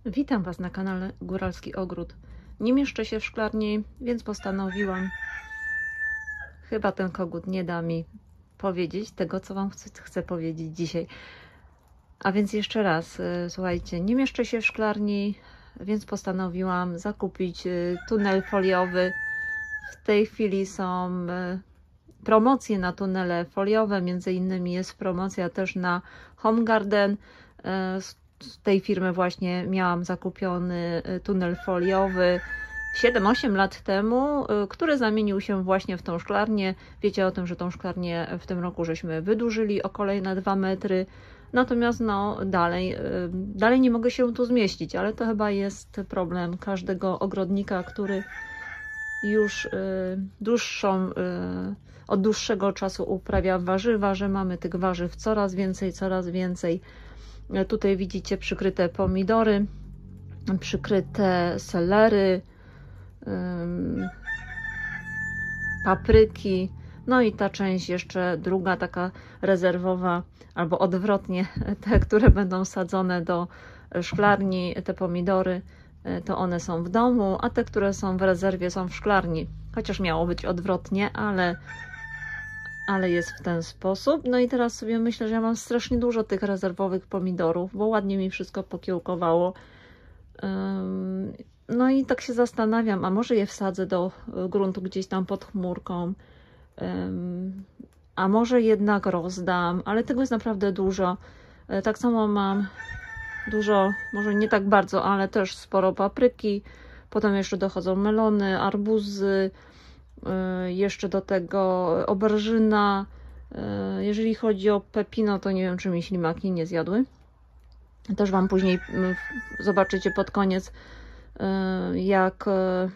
Witam Was na kanale Góralski Ogród. Nie mieszczę się w szklarni, więc postanowiłam, chyba ten kogut nie da mi powiedzieć tego, co Wam chcę powiedzieć dzisiaj. A więc jeszcze raz, słuchajcie, nie mieszczę się w szklarni, więc postanowiłam zakupić tunel foliowy. W tej chwili są promocje na tunele foliowe, między innymi jest promocja też na Home Garden. Z tej firmy właśnie miałam zakupiony tunel foliowy 7-8 lat temu, który zamienił się właśnie w tą szklarnię. Wiecie o tym, że tą szklarnię w tym roku żeśmy wydłużyli o kolejne 2 metry. Natomiast no dalej nie mogę się tu zmieścić, ale to chyba jest problem każdego ogrodnika, który już od dłuższego czasu uprawia warzywa, że mamy tych warzyw coraz więcej. Tutaj widzicie przykryte pomidory, przykryte selery, papryki, no i ta część jeszcze druga, taka rezerwowa, albo odwrotnie, te, które będą sadzone do szklarni, te pomidory, to one są w domu, a te, które są w rezerwie, są w szklarni. Chociaż miało być odwrotnie, ale jest w ten sposób. No i teraz sobie myślę, że ja mam strasznie dużo tych rezerwowych pomidorów, bo ładnie mi wszystko pokiełkowało. No i tak się zastanawiam, a może je wsadzę do gruntu gdzieś tam pod chmurką, a może jednak rozdam, ale tego jest naprawdę dużo. Tak samo mam dużo, może nie tak bardzo, ale też sporo papryki, potem jeszcze dochodzą melony, arbuzy, jeszcze do tego oberżyna. Jeżeli chodzi o pepino, to nie wiem, czy mi ślimaki nie zjadły. Też Wam później zobaczycie pod koniec, jak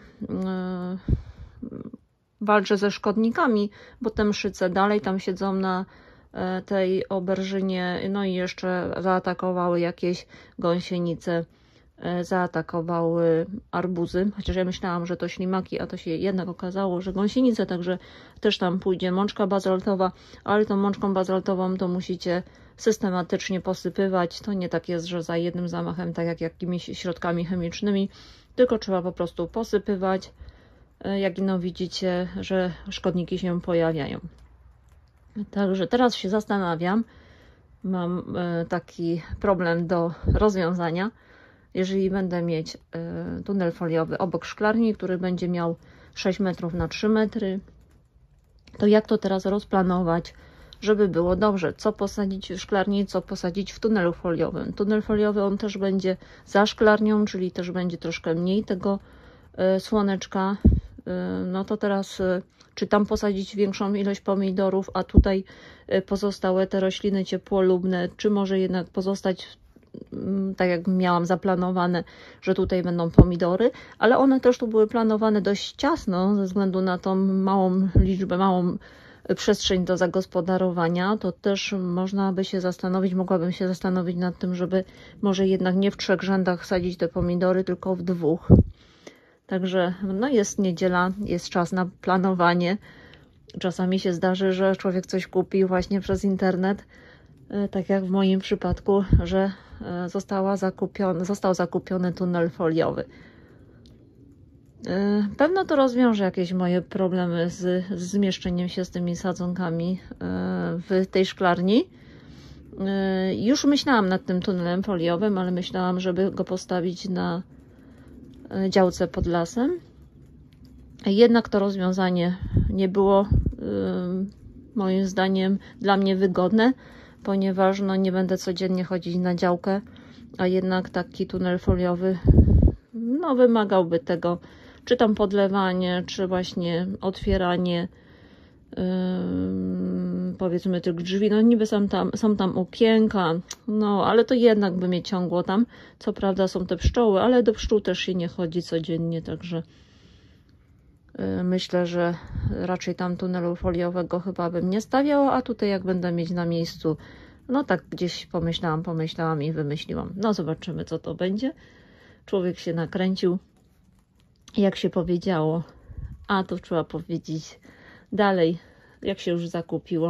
walczę ze szkodnikami, bo te mszyce dalej tam siedzą na tej oberżynie, no i jeszcze zaatakowały jakieś gąsienice, zaatakowały arbuzy, chociaż ja myślałam, że to ślimaki, a to się jednak okazało, że gąsienice, także też tam pójdzie mączka bazaltowa, ale tą mączką bazaltową to musicie systematycznie posypywać. To nie tak jest, że za jednym zamachem, tak jak jakimiś środkami chemicznymi, tylko trzeba po prostu posypywać. Jak no widzicie, że szkodniki się pojawiają. Także teraz się zastanawiam, mam taki problem do rozwiązania. Jeżeli będę mieć tunel foliowy obok szklarni, który będzie miał 6 metrów na 3 metry, to jak to teraz rozplanować, żeby było dobrze? Co posadzić w szklarni, co posadzić w tunelu foliowym? Tunel foliowy on też będzie za szklarnią, czyli też będzie troszkę mniej tego słoneczka. No to teraz, czy tam posadzić większą ilość pomidorów, a tutaj pozostałe te rośliny ciepłolubne, czy może jednak pozostać tak jak miałam zaplanowane, że tutaj będą pomidory, ale one też tu były planowane dość ciasno ze względu na tą małą liczbę, małą przestrzeń do zagospodarowania. To też można by się zastanowić, mogłabym się zastanowić nad tym, żeby może jednak nie w 3 rzędach sadzić te pomidory, tylko w 2. Także no jest niedziela, jest czas na planowanie. Czasami się zdarzy, że człowiek coś kupi właśnie przez internet, tak jak w moim przypadku, że został zakupiony tunel foliowy. Pewno to rozwiąże jakieś moje problemy z zmieszczeniem się z tymi sadzonkami w tej szklarni. Już myślałam nad tym tunelem foliowym, ale myślałam, żeby go postawić na działce pod lasem. Jednak to rozwiązanie nie było moim zdaniem dla mnie wygodne, ponieważ no, nie będę codziennie chodzić na działkę, a jednak taki tunel foliowy no, wymagałby tego, czy tam podlewanie, czy właśnie otwieranie powiedzmy tych drzwi. No niby są tam okienka, no ale to jednak by mnie ciągło tam. Co prawda są te pszczoły, ale do pszczół też się nie chodzi codziennie, także myślę, że raczej tam tunelu foliowego chyba bym nie stawiała, a tutaj jak będę mieć na miejscu, no tak gdzieś pomyślałam i wymyśliłam. No zobaczymy, co to będzie. Człowiek się nakręcił, jak się powiedziało, a to trzeba powiedzieć dalej, jak się już zakupiło,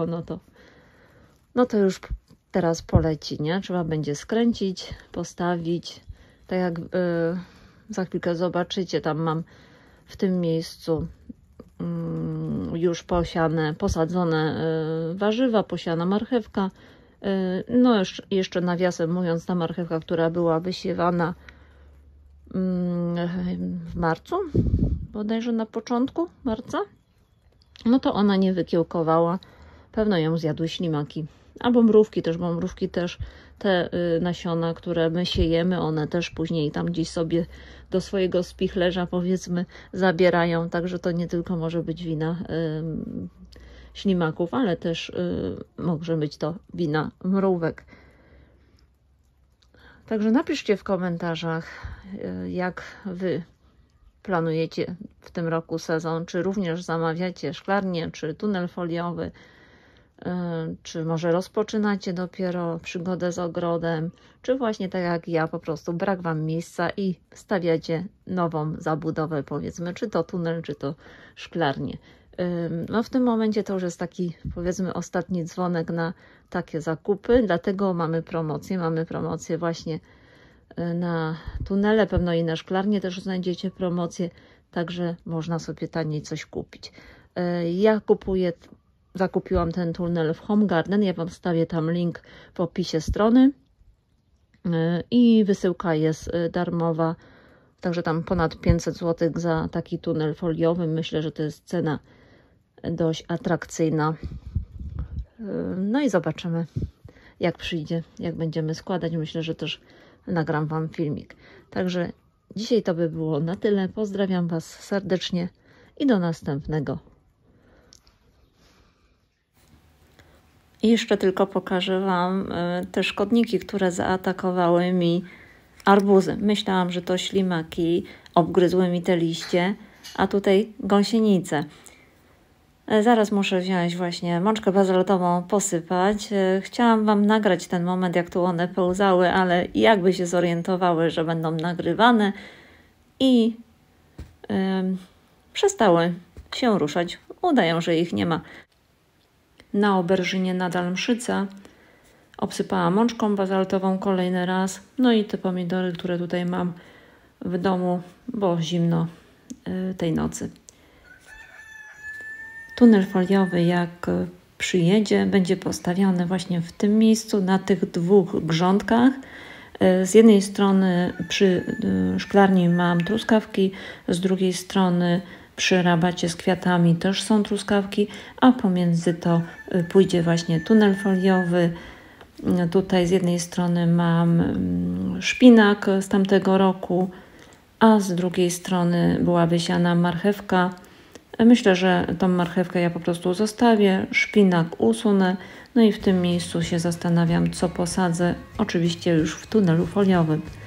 no to już teraz poleci, nie? Trzeba będzie skręcić, postawić, Tak jak za chwilkę zobaczycie, tam mam w tym miejscu już posadzone warzywa, posiana marchewka. No jeszcze nawiasem mówiąc, ta marchewka, która była wysiewana w marcu, bodajże na początku marca, no to ona nie wykiełkowała. Pewno ją zjadły ślimaki. Albo mrówki też, bo mrówki też te nasiona, które my siejemy, one też później tam gdzieś sobie do swojego spichlerza, powiedzmy, zabierają. Także to nie tylko może być wina ślimaków, ale też może być to wina mrówek. Także napiszcie w komentarzach, jak wy planujecie w tym roku sezon, czy również zamawiacie szklarnię, czy tunel foliowy, czy może rozpoczynacie dopiero przygodę z ogrodem, czy właśnie tak jak ja, po prostu brak wam miejsca i stawiacie nową zabudowę, powiedzmy, czy to tunel, czy to szklarnię. No w tym momencie to już jest taki, powiedzmy, ostatni dzwonek na takie zakupy, dlatego mamy promocję właśnie na tunele, pewno i na szklarnie też znajdziecie promocję, także można sobie taniej coś kupić. Ja zakupiłam ten tunel w Home Garden, ja wam wstawię tam link w opisie strony i wysyłka jest darmowa, także tam ponad 500 zł za taki tunel foliowy. Myślę, że to jest cena dość atrakcyjna. No i zobaczymy, jak przyjdzie, jak będziemy składać. Myślę, że też nagram wam filmik. Także dzisiaj to by było na tyle. Pozdrawiam was serdecznie i do następnego. I jeszcze tylko pokażę wam te szkodniki, które zaatakowały mi arbuzy. Myślałam, że to ślimaki obgryzły mi te liście, a tutaj gąsienice. Zaraz muszę wziąć właśnie mączkę bazaltową, posypać. Chciałam wam nagrać ten moment, jak tu one pełzały, ale jakby się zorientowały, że będą nagrywane i przestały się ruszać. Udają, że ich nie ma. Na auberżynie nadal mszyca. Obsypałam mączką bazaltową kolejny raz. No i te pomidory, które tutaj mam w domu, bo zimno tej nocy. Tunel foliowy, jak przyjedzie, będzie postawiony właśnie w tym miejscu, na tych dwóch grządkach. Z jednej strony przy szklarni mam truskawki, z drugiej strony przy rabacie z kwiatami też są truskawki, a pomiędzy to pójdzie właśnie tunel foliowy. Tutaj z jednej strony mam szpinak z tamtego roku, a z drugiej strony była wysiana marchewka. Myślę, że tą marchewkę ja po prostu zostawię, szpinak usunę, no i w tym miejscu się zastanawiam, co posadzę, oczywiście już w tunelu foliowym.